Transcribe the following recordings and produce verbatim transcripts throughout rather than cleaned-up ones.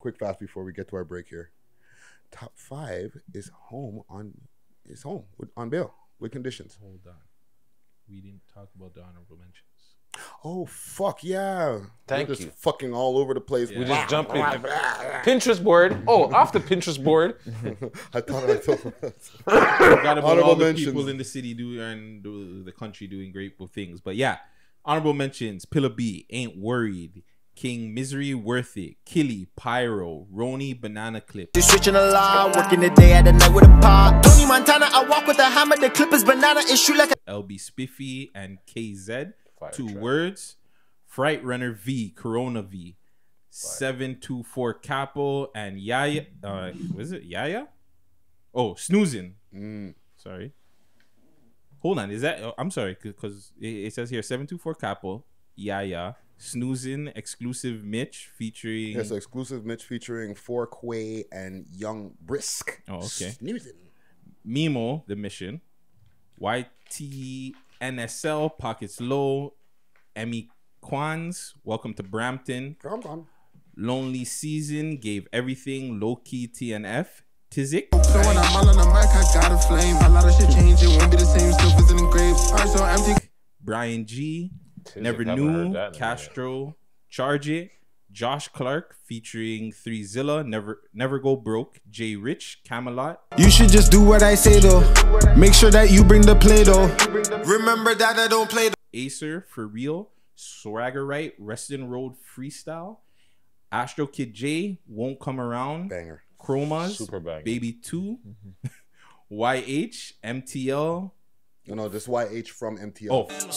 quick fast before we get to our break here. Top five is home on is home with, on bail with conditions. Hold on, we didn't talk about the honorable mentions. Oh fuck yeah! Thank We're just you. fucking all over the place. Yeah. We just jump in. Pinterest board. Oh, off the Pinterest board. I thought I thought. Forgot about Honorable all the mentions. people in the city do and the, the country doing grateful things. But yeah, honorable mentions: Pillar B, Ain't Worried, King Misery, Worth It, Killy, Pyro, Roni, Banana Clip, They switching a lot, working the day at the night with a pot. Tony Montana, I walk with a hammer, the clip is banana, it shoot like a L B Spiffy, and K Z. Fire Two track. words: Fright Runner V, Corona V, seven two four Capo, and Yaya. Uh, what is it? Yaya? Oh, Snoozing. Mm. Sorry. Hold on. Is that? Oh, I'm sorry, because it, it says here seven two four Capo, Yaya, Snoozing, exclusive Mitch featuring. Yeah, so exclusive Mitch featuring Four Quay and Young Brisk. Oh, okay. Snoozing. Mimo, The Mission, Y T N S L, Pockets Low, Emmy Quans, Welcome to Brampton, Come on. Lonely Season, Gave Everything, Low Key T N F, Tizik, So when I'm all on the mic, I got a flame. A lot of shit changed, it won't be the same. Still fizzing in grapes. Heart so empty. Brian G, Tizik, Never haven't heard Knew, that in a minute. Castro, Charge It, Josh Clark featuring Three Zilla, Never Never Go Broke, Jay Rich, Camelot, You should just do what I say though. Make sure that you bring the play though. Remember that I don't play. Acer, For Real, Swagger Right, Reston Road Freestyle, Astro Kid J, Won't Come Around, Banger. Chromas, Super banger. Baby two, Y H, M T L. No, no, this Y H from M T L. Oh,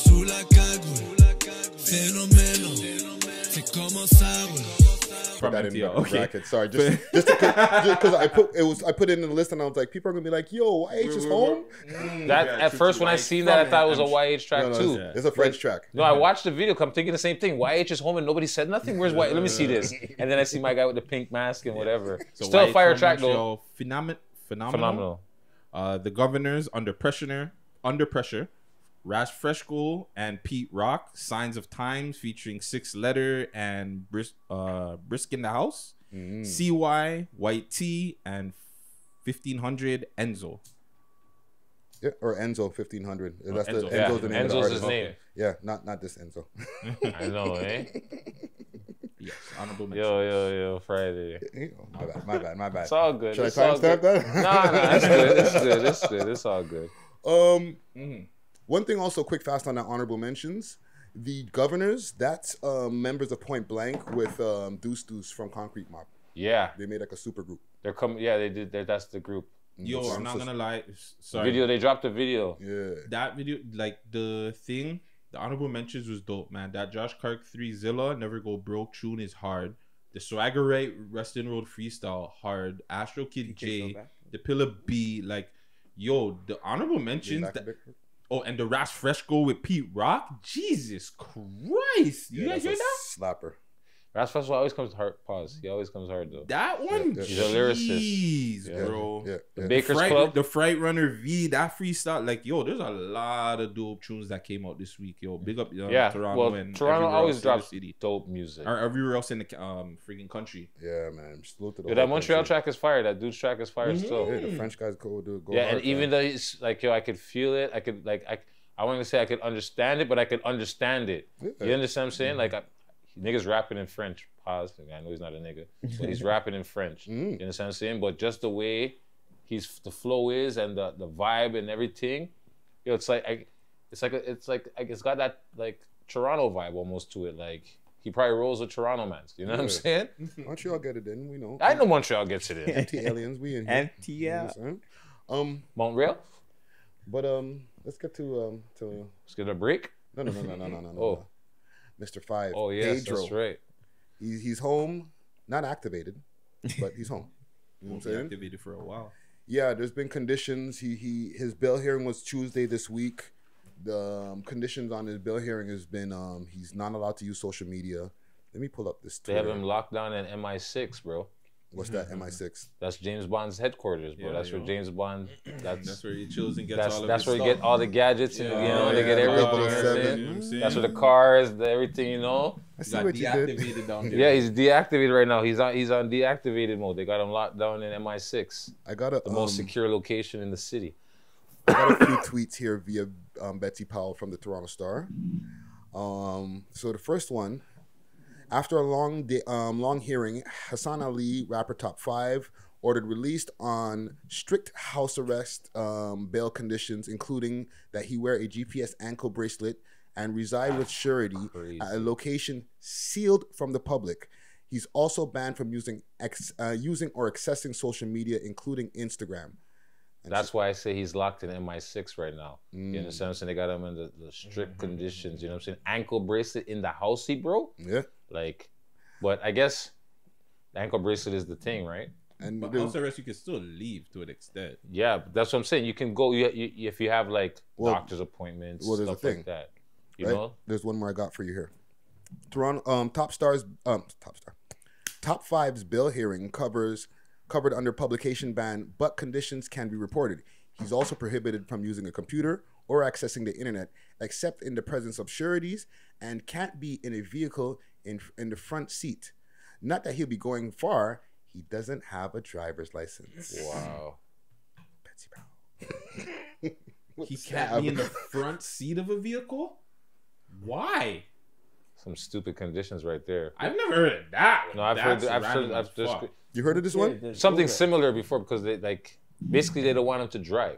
from that M in T L. the Okay. bracket. Sorry, just just because I put it was I put it in the list and I was like, people are gonna be like, "Yo, Y H is home." That Yeah, at true, first true. when I Like, seen that, I from thought it was a I'm Y H track No, no, too. it's, it's a French track. No, I watched the video. I'm thinking the same thing. Y H is home and nobody said nothing. Where's Y? Let me see this. And then I see my guy with the pink mask and whatever. So Still Y a H fire from track though. Montreal, Phenom- phenomenal. Phenomenal. Uh, the Governors, Under Pressure, Under Pressure, Rash Freshco and Pete Rock, Signs of Times featuring Six Letter and Bris- uh, Brisk in the House, Mm. C Y, White T, and fifteen hundred Enzo. Yeah, or Enzo fifteen hundred. That's Enzo. the Yeah, Enzo's the name of the Enzo's artist. his name. Yeah, not not this Enzo. I know, eh? Yes, honorable mention. Yo, yo, yo, Friday. my bad, my bad, my bad. It's all good. Should It's I all timestamp good. that? Nah, nah, it's good. It's good. It's good. It's all good. Um, Mhm. one thing also quick fast on that honorable mentions. The Governors, that's um, members of Point Blank with um, Deuce Deuce from Concrete Mob. Yeah, They made like a super group. they're coming. Yeah, they did. They're, that's the group. Yo, So I'm not so- gonna lie. s- Sorry. Video. They dropped a video. Yeah. That video, like the thing, the honorable mentions was dope, man. That Josh Clark three Zilla, Never Go Broke tune is hard. The Swagger Right, Reston Road Freestyle, hard. Astro Kid J, the Pillar B, like, yo, the honorable mentions. Back a That, bit. oh, and the Ras Fresco with Pete Rock. Jesus Christ. You Yeah, guys that's hear a that? slapper. Ras Festival always comes hard. Pause. He always comes hard though. That one, Yeah, He's a lyricist. jeez, Yeah. bro. Yeah, The yeah. Baker's Fright, Club. the Fright Runner V, that freestyle, like, yo, there's a lot of dope tunes that came out this week, yo. Big up, uh, Yeah. Toronto Well, and Toronto everywhere always else in the drops city, dope music. or everywhere else in the um freaking country. Yeah, man. Salute to the Yo, that whole Montreal country. track is fire. That dude's track is fire still. Yeah, the French guys go do go Yeah, hard, and even man. though it's like, yo, I could feel it. I could like, I, I want to say I could understand it, but I could understand it. Yeah. You understand what I'm saying? Like, I, niggas rapping in French. Pause. I know he's not a nigga, but he's rapping in French. Mm. You understand what I'm saying? But just the way he's the flow is and the the vibe and everything, yo, it's like I, it's like a, it's like it's got that like Toronto vibe almost to it. Like he probably rolls with Toronto mans. You know what I'm Yeah. saying? Montreal get it in, we know. I know Montreal gets it in. Anti-aliens, we in here. M T L. You know what I'm saying? Um, Montreal. but um, let's get to um to Let's get a break. no no no no no no no no. Oh. no. Mister Five. Oh yes, Pedro. that's right. He's he's home, not activated, but he's home. You know what I'm Won't be saying? activated for a while. Yeah, there's been conditions. He he his bail hearing was Tuesday this week. The um, conditions on his bail hearing has been um he's not allowed to use social media. Let me pull up this They have Twitter. him locked down in M I six, bro. What's that? M I six. That's James Bond's headquarters, bro. Yeah, that's yo. where James Bond. That's That's where he chills and gets that's all of that's his where you stuff. get all the gadgets and you know they yeah, get everything. double oh You know what I'm seven. saying? You know what I'm saying? That's where the cars, the everything, you know. I see Got what you did. deactivated down there. Yeah, he's deactivated right now. He's on he's on deactivated mode. They got him locked down in M I six, I got a the um, most secure location in the city. I got a few tweets here via um, Betsy Powell from the Toronto Star. Um, so the first one, after a long day, um, long hearing, Hassan Ali, rapper Top Five, ordered released on strict house arrest um, bail conditions, including that he wear a G P S ankle bracelet and reside with surety Crazy. at a location sealed from the public. He's also banned from using ex, uh, using or accessing social media, including Instagram. And That's why I say he's locked in M I six right now. Mm. You understand what I'm saying? They got him in the, the strict conditions. You know what I'm saying? Ankle bracelet in the house seat, bro. yeah, Like, but I guess the ankle bracelet is the thing, right? and But there's- house arrest, you can still leave to an extent. Yeah, but that's what I'm saying. You can go you, you, if you have like Well- doctor's appointments, well, there's a stuff thing, like that. You right? know? There's one more I got for you here. Toronto um, top stars um top star top five's bill hearing covers covered under publication ban, but conditions can be reported. He's also prohibited from using a computer or accessing the internet except in the presence of sureties and can't be in a vehicle in in the front seat. Not that he'll be going far. He doesn't have a driver's license. Wow. Betsy Powell. What He the can't stab? be in the front seat of a vehicle? Why? Some stupid conditions right there. I've never heard of that. No, I've That's heard I've heard random I've as just fuck. You heard of this one? There's something Uber. similar before because they like basically they don't want him to drive.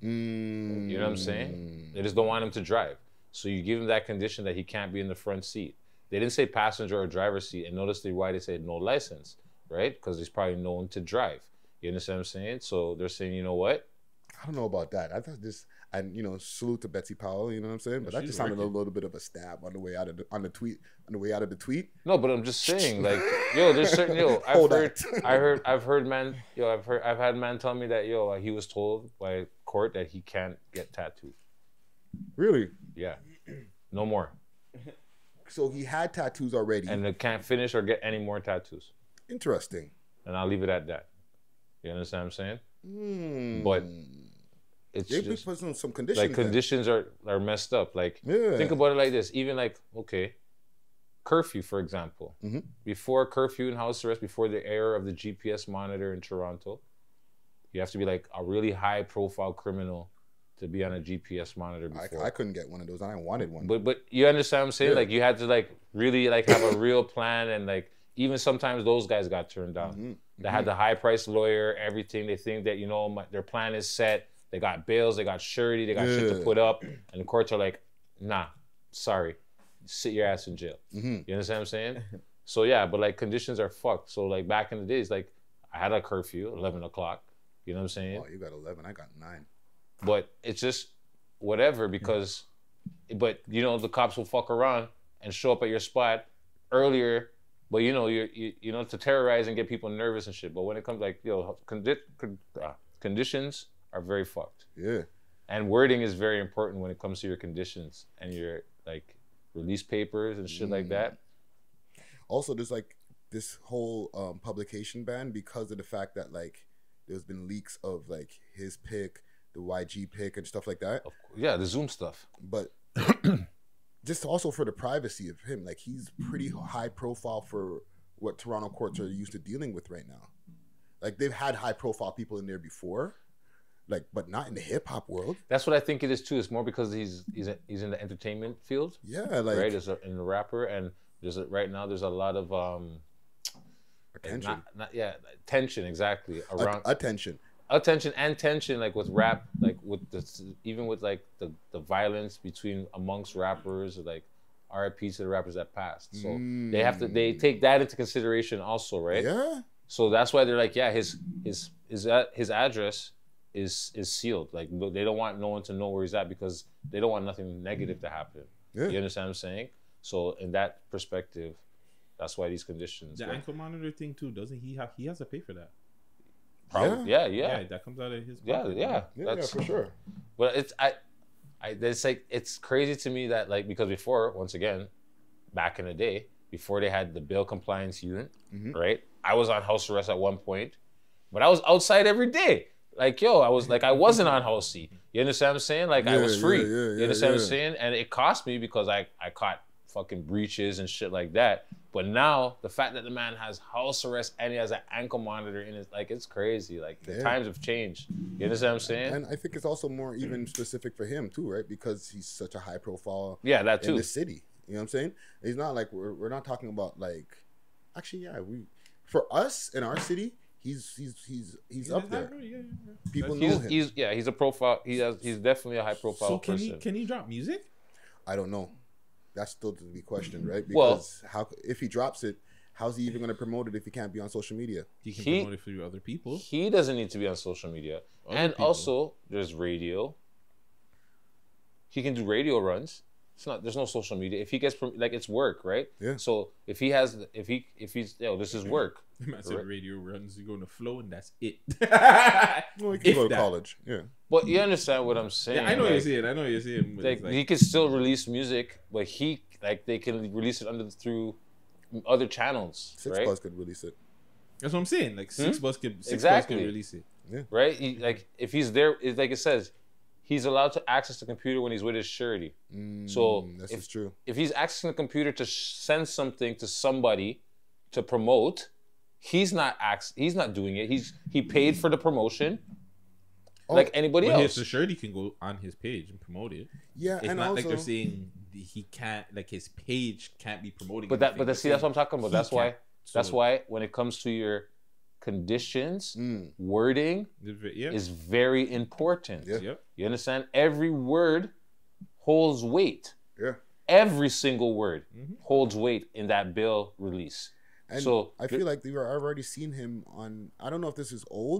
Mm. You know what I'm saying? They just don't want him to drive. So you give him that condition that he can't be in the front seat. They didn't say passenger or driver's seat, and notice the why they said no license, right? Because he's probably known to drive. You understand what I'm saying? So they're saying, you know what? I don't know about that. I thought this, and you know, salute to Betsy Powell. You know what I'm saying? But that she's just sounded working. a little bit of a stab on the way out of the, on the tweet on the way out of the tweet. No, but I'm just saying, like, yo, there's certain yo. I've Hold heard, that. I heard, I've heard man, yo, I've heard, I've had man tell me that yo, he was told by court that he can't get tattooed. Really? Yeah, no more, So he had tattoos already. and they can't finish or get any more tattoos. Interesting. And I'll leave it at that. You understand what I'm saying? Hmm. But it's they just put some, some conditions. like then. conditions are are messed up. Like Yeah. think about it like this. Even like okay, curfew for example. Mhm. Before curfew and house arrest, before the era of the G P S monitor in Toronto, you have to be like a really high profile criminal to be on a G P S monitor I, before. I couldn't get one of those. I wanted one. But but you understand what I'm saying? Yeah. Like you had to like really like have a real plan, and like even sometimes those guys got turned down. Mhm. They had the high priced lawyer, everything. They think that you know my, their plan is set. They got bails, they got surety, they got shit to Yeah. put up, and the courts are like, nah, sorry, sit your ass in jail. Mhm. You understand what I'm saying? So yeah, but like conditions are fucked. So like back in the days, like I had a curfew, eleven o'clock. You know what I'm saying? Oh, you got eleven. I got nine. But it's just whatever because, but you know the cops will fuck around and show up at your spot earlier, but you know you you you know to terrorize and get people nervous and shit. But when it comes like you know condi- con- uh, conditions are very fucked, Yeah. and wording is very important when it comes to your conditions and your like release papers and shit like that. Also, there's like this whole um, publication ban because of the fact that like there's been leaks of like his pick, the Y G pick, and stuff like that. Of course. Yeah, the Zoom stuff. But just also for the privacy of him, like he's pretty high profile for what Toronto courts are used to dealing with right now. Like they've had high profile people in there before, like but not in the hip hop world. That's what I think it is too. It's more because he's he's he's in the entertainment field. Yeah, like right as a, in the rapper, and there's a, right now there's a lot of um attention, not, not yeah tension exactly A- around attention. attention and tension like with rap, like with the even with like the the violence between amongst rappers, like R I P to the rappers that passed. So they have to they take that into consideration also, right? Yeah, So that's why they're like, yeah, his his his a- his address is is sealed. Like no- they don't want no one to know where he's at because they don't want nothing negative to happen. yeah. You understand what I'm saying? So in that perspective, that's why these conditions. The like- ankle monitor thing too, doesn't he have? He has to pay for that. Probably, yeah, yeah, that comes out of his. yeah, pocket, yeah. right? Yeah, That's yeah, for sure. But it's I, I. It's like it's crazy to me that like because before once again, back in the day, before they had the bail compliance unit, Mhm. right? I was on house arrest at one point, but I was outside every day. Like, yo, I was like, I wasn't on house C. You understand what I'm saying? Like, Yeah, I was free. yeah, yeah, you understand yeah, what I'm saying? And it cost me because I, I caught fucking breaches and shit like that. But now, the fact that the man has house arrest and he has an ankle monitor in his, like, it's crazy. Like, the Yeah. times have changed. You understand what I'm saying? And I think it's also more even specific for him too, right? Because he's such a high profile yeah, that in too. the city. You know what I'm saying? It's not like we're we're not talking about like, actually, yeah, we for us in our city, he's he's he's he's up there. Yeah, yeah, yeah. People know He's, him. he's, yeah, he's a profile. He has, he's definitely a high profile So can person. he can he drop music? I don't know. That's still to be questioned, right? Well- Because how if he drops it, how's he even going to promote it if he can't be on social media? He can He- promote it for other people. He doesn't need to be on social media. Other and people. also, there's radio. He can do radio runs. It's not. There's no social media. If he gets prom- like it's work, right? Yeah. So if he has, if he, if he's, yo, this is work. The man said Right. radio runs, you go to flow, and that's it. Well, he can If go to that. college. Yeah. But you understand what I'm saying? Yeah, I know what like, you're saying. I know what you're saying. but Like, it's like, he can still release music, but he like they can release it under through other channels, Six right? Plus could release it. that's what I'm saying. Like six Hmm? bucks can six Exactly. bucks can release it. Right? He, like if he's there, it's like it says, he's allowed to access the computer when he's with his surety. Mm, So this if- is true. If he's accessing the computer to sh- send something to somebody to promote, he's not ax- he's not doing it. He's he paid for the promotion, Oh, like anybody But else. his security can go on his page and promote it. Yeah, It's and not also like they're saying he can't, like his page can't be promoting. but that, anything. but They're see, that's what saying I'm talking about. he That's why. can't. That's So- why when it comes to your conditions, Mm, wording Yeah. is very important. Yeah. Yep. You understand? Every word holds weight. yeah. Every single word Mhm. holds weight in that bill release. And So, I feel like we were, I've already seen him on. I don't know if this is old,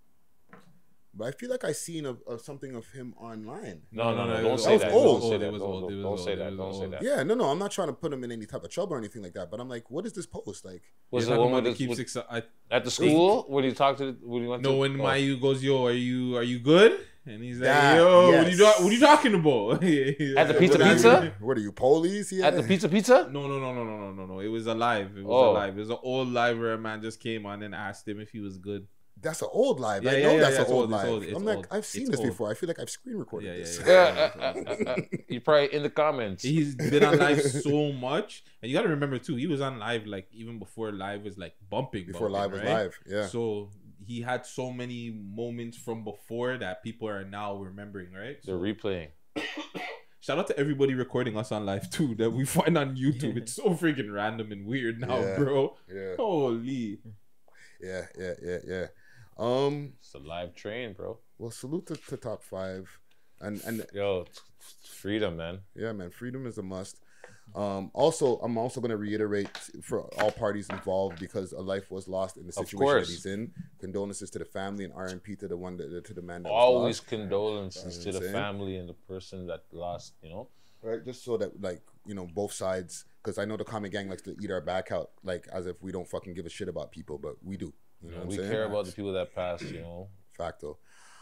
but I feel like I seen of, of something of him online. No, no, no, No, no, it don't was say old. that. It was Don't say old. that. It was Don't- old. It was Don't say old. that. It was Don't say old. that. Yeah, no, no, I'm not trying to put him in any type of trouble or anything like that. But I'm like, what is this post like? Was You're the talking one about with the the, keep with- six? I, at the school when you talked to when you went no, to when oh. Mayu goes, yo, are you are you good? And he's like, That, yo, what, are you yes. do- what are you talking about? At the pizza What are you- pizza? What are you, police? Yeah. at the pizza pizza. No, no, no, no, no, no, no, no. It was a live. It was Oh. a live. It was an old live where a man just came on and asked him if he was good. That's an old live. Yeah, I yeah, know yeah, that's yeah, an it's old, old, it's live. old, it's I'm like, old. I've seen It's this old. before. I feel like I've screen recorded Yeah, yeah, this. yeah. Yeah, uh, uh, uh, uh, you're probably in the comments. He's been on live so much, and you got to remember too. He was on live like even before live was like bumping. Before bumping, live was right? live. Yeah. So he had so many moments from before that people are now remembering, right? They're So replaying. shout out to everybody recording us on live too that we find on YouTube. It's so freaking random and weird now, Yeah. bro. Yeah. Holy. Yeah. Yeah. Yeah. Yeah. Um. It's a live train, bro. Well, salute to, to top five, and and Yo, it's freedom, man. yeah, man, freedom is a must. Um. Also, I'm also going to reiterate for all parties involved because a life was lost in the Of situation course. that he's in. Condolences to the family and R and P to the one that to the man that was Always lost. condolences You to know what the I'm saying? family and the person that lost. You know. Right, just so that like you know both sides, because I know the comic gang likes to eat our back out, like as if we don't fucking give a shit about people, but we do. You know what I'm We saying? care about the people that passed. You know. Facto.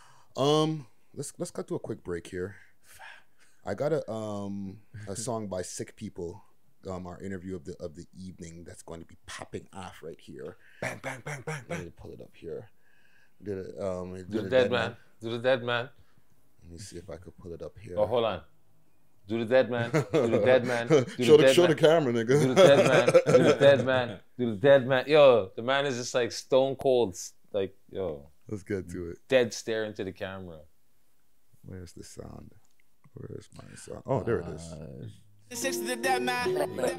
Um, let's let's cut to a quick break here. I got a um a song by Sick People. Um, our interview of the of the evening that's going to be popping off right here. Bang bang bang bang bang. Let me pull it up here. Did it? Um, did Do the it dead man. Do the dead man. Let me see if I could pull it up here. Oh, hold on. Do the dead man. Do the dead man. Do show the the dead show man. the camera, nigga. Do the dead man. Do the dead man. Do the dead man. Yo, the man is just like stone cold. Like, yo, Let's get to it. dead stare into the camera. Where's the sound? Where's my sound? Oh, there it is. Six to the dead man.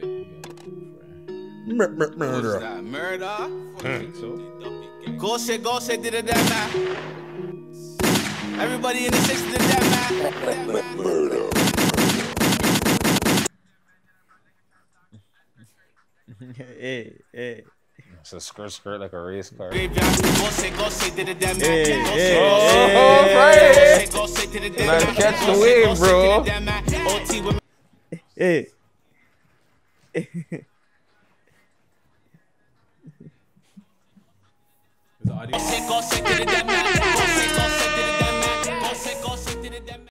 Mur- mur- Murder. Murder. I think so. Go say, go say to the dead man. Everybody in the six to the dead man. Hey, hey. It's a skirt, skirt like a race car. Graveyard. Go say, go say to the dead man. Hey, Go hey, say, Oh, hey. Friday. go say, go say to the dead Man, man. catch Go the say, wave, go say bro. to the dead man. O T women. Hey. Is the audio? Go say, go say to the dead man. Go say, go